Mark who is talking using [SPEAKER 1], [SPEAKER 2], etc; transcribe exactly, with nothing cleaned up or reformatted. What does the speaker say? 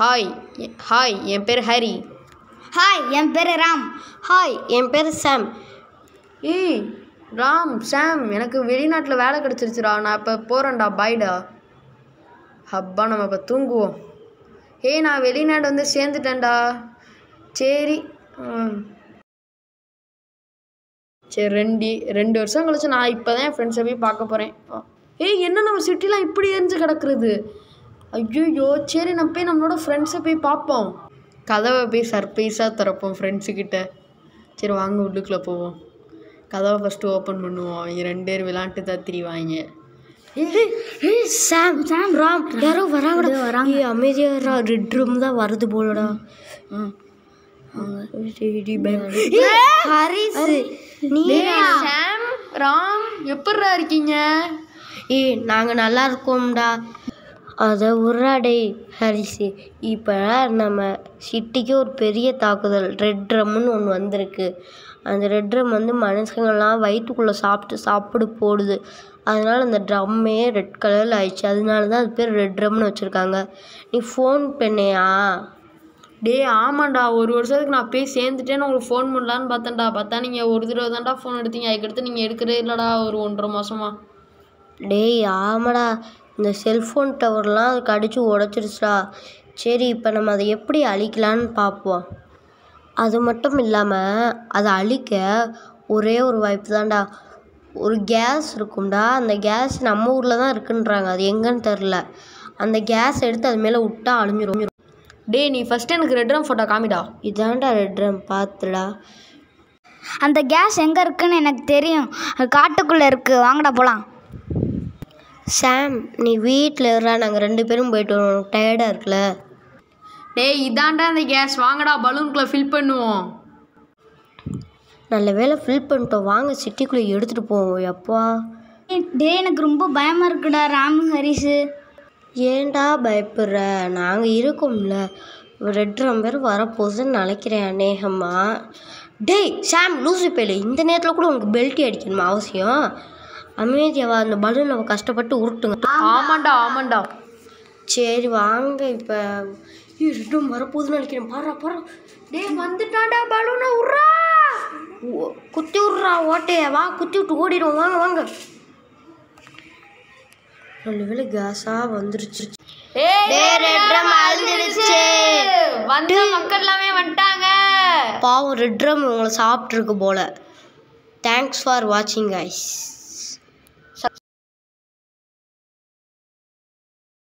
[SPEAKER 1] Hi hi என் பேர் Hari.
[SPEAKER 2] Hi என் பேர் Ram.
[SPEAKER 3] Hi என் பேர் சாம்.
[SPEAKER 1] ஏய் ராம் சாம், எனக்கு வெளிநாட்டில் வேலை கிடச்சிருச்சுடா. நான் இப்போ போகிறேன்டா. பாய்டா. அப்பா நம்ம இப்போ தூங்குவோம். ஏய் நான் வெளிநாடு வந்து சேர்ந்துட்டேன்டா. சரி சரி ரெண்டு ரெண்டு வருஷம் கழிச்சு நான் இப்போ தான் என் ஃப்ரெண்ட்ஸை போய் பார்க்க போகிறேன். ஏய் என்ன நம்ம சிட்டிலாம் இப்படி எரிஞ்சு கிடக்குறது? ஐயோ சரி நம்ம போய் நம்மளோட ஃப்ரெண்ட்ஸை போய் பார்ப்போம். கதவை போய் சர்ப்ரைஸாக திறப்போம் ஃப்ரெண்ட்ஸுக்கிட்ட. சரி வாங்க உள்ளுக்குள்ளே போவோம். கதவை ஃபஸ்ட்டு ஓப்பன் பண்ணுவோம். ரெண்டு பேர் விளாண்டு தான் திரிவாங்க.
[SPEAKER 3] சாம் சாம் ராம் யாரோ வராங்கடா. வராங்க. அமைதியாக ரெட் ரூம் தான் வருது போலடா.
[SPEAKER 1] சாம் ராம் எப்படிடா இருக்கீங்க?
[SPEAKER 3] ஏய் நாங்கள் நல்லா இருக்கோம்டா. அதை உர்ராடே ஹரிசு. இப்போ நம்ம சிட்டிக்கு ஒரு பெரிய தாக்குதல் ரெட் ட்ரம்னு ஒன்று வந்திருக்கு. அந்த ரெட் ட்ரம் வந்து மனுஷங்கள்லாம் வயிற்றுக்குள்ளே சாப்பிட்டு சாப்பிடு போடுது. அதனால் அந்த ட்ரம்மே ரெட் கலரில் ஆயிடுச்சு. அதனால தான் அது பேர் ரெட் ட்ரம்னு வச்சுருக்காங்க. நீ ஃபோன் பண்ணியா?
[SPEAKER 1] டே ஆமாண்டா, ஒரு வருஷத்துக்கு நான் போய் சேர்ந்துட்டேன்னு உங்களுக்கு ஃபோன் பண்ணலான்னு பார்த்தேன்டா. பார்த்தா நீங்கள் ஒரு தடவை தான்டா ஃபோன் எடுத்தீங்க. அதுக்கடுத்து நீங்கள் எடுக்கிறே இல்லைடா ஒரு ஒன்றரை மாதமா.
[SPEAKER 3] டேய் ஆமாடா, இந்த செல்ஃபோன் டவர்லாம் அதுக்கு அடித்து உடச்சிருச்சுடா. சரி இப்போ நம்ம அதை எப்படி அழிக்கலான்னு பார்ப்போம். அது மட்டும் இல்லாமல் அதை அழிக்க ஒரே ஒரு வாய்ப்பு தான்டா. ஒரு கேஸ் இருக்கும்டா. அந்த கேஸ் நம்ம ஊரில் தான் இருக்குன்றாங்க. அது எங்கன்னு தெரில. அந்த கேஸ் எடுத்து அது மேலே விட்டா அழிஞ்சிரும்.
[SPEAKER 1] டே நீ ஃபஸ்ட்டு எனக்கு ரெட் ட்ரம் ஃபோட்டோ காமிடா.
[SPEAKER 3] இதான்டா ரெட் ட்ரம், பார்த்துடா.
[SPEAKER 2] அந்த கேஸ் எங்கே இருக்குன்னு எனக்கு தெரியும். அது காட்டுக்குள்ளே இருக்குது. வாங்கடா போகலாம்.
[SPEAKER 3] சாம் நீ வீட்டில் இருடா. நாங்கள் ரெண்டு பேரும் போயிட்டு வரோம். டயர்டாக இருக்குல்ல.
[SPEAKER 1] டே இதாண்டா அந்த கேஸ். வாங்கடா பலூனுக்குள்ளே ஃபில் பண்ணுவோம்.
[SPEAKER 3] நல்ல வேலை ஃபில் பண்ணிட்டோம். வாங்க சிட்டிக்குள்ளே எடுத்துகிட்டு போவோம். எப்பா
[SPEAKER 2] டே எனக்கு ரொம்ப பயமாக இருக்குடா ராமு ஹரிஸு.
[SPEAKER 3] ஏன்டா பயப்படுற? நாங்கள் இருக்கோம்ல. ரெட் ட்ரம் பேர் வரப்போகுதுன்னு நினைக்கிறேன் அநேகமா. டேய் சாம் லூசு பேலு, இந்த நேரத்தில் கூட உனக்கு பெல்ட்டி அடிக்கணுமா அவசியம்? அமைதியாவா அந்த பலூன் நம்ம கஷ்டப்பட்டு உருட்டுங்க.
[SPEAKER 1] ஆமாண்டா ஆமாண்டா.
[SPEAKER 3] சரி வாங்க. இப்போ ரெட் ட்ரம் வரப்போகுதுன்னு நினைக்கிறேன். பாரா பாரா.
[SPEAKER 1] டே வந்துட்டாண்டா பலூனை உர்றா.
[SPEAKER 3] குத்தி விட்றா ஓட்டையா. வா குத்தி விட்டு ஓடிடுவோம். வாங்க வாங்க. நல்ல வேலை கேஸாக வந்துருச்சு.
[SPEAKER 1] வந்த மக்கள் எல்லாமே வந்துட்டாங்க.
[SPEAKER 3] பாவம் ரெட் ட்ரம் உங்களை சாப்பிட்ருக்கு போல. தேங்க்ஸ் ஃபார் வாட்சிங் கைஸ்.